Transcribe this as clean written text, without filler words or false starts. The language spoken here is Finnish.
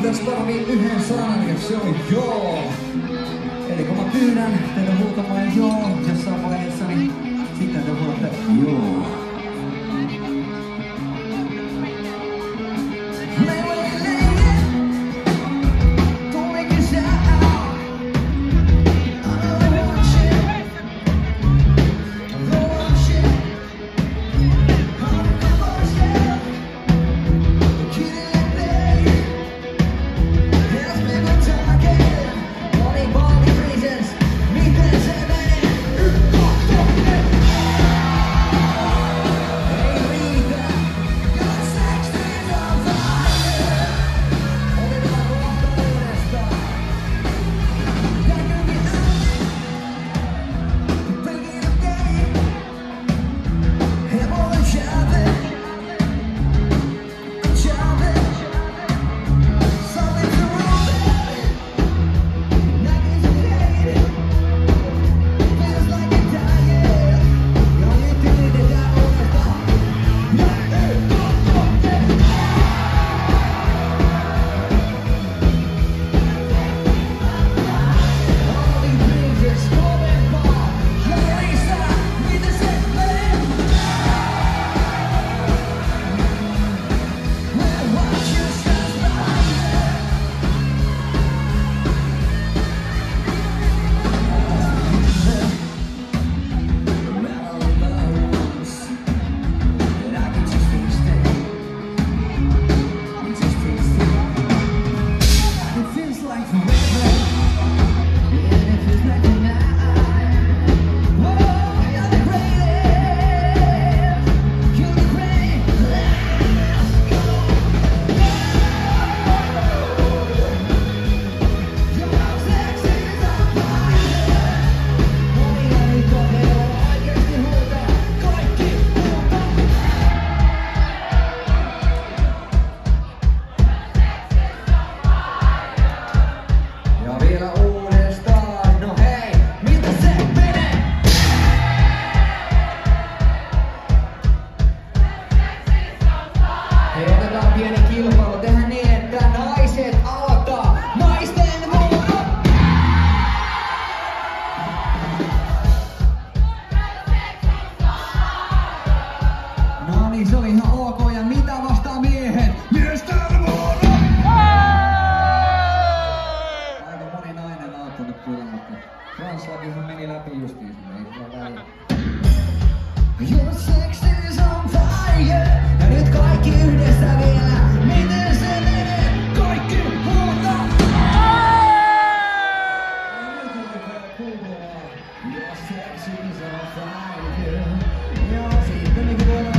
tässä tarvii yhden sanan ja se on joo. Eli kun mä pyydän teitä huutamaan joo jossain vaiheessa, niin sitten te huutatte joo. Pieni kilpailu, tehdään niin, että naiset aloittaa naisten vuoro! No niin, se oli ihan ok, ja mitä vastaa miehet? Miesten vuoro! Aika moni nainen on auttanut kyllä, mutta translakihan meni läpi justiin, ei kyllä väliä. Your sex is on fire, ja nyt kaikki yhdessä vielä. Miten se menee? Kaikki huutaa! Your sex is on fire, ja sitten niin kuin